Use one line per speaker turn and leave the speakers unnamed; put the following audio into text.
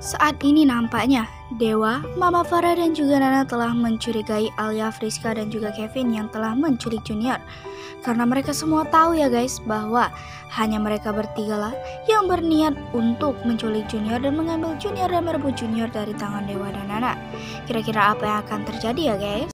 Saat ini nampaknya Dewa, Mama Farah dan juga Nana telah mencurigai Alia, Friska dan juga Kevin yang telah menculik Junior. Karena mereka semua tahu ya guys bahwa hanya mereka bertiga lah yang berniat untuk menculik Junior dan mengambil Junior dan merebut Junior dari tangan Dewa dan Nana. Kira-kira apa yang akan terjadi ya guys?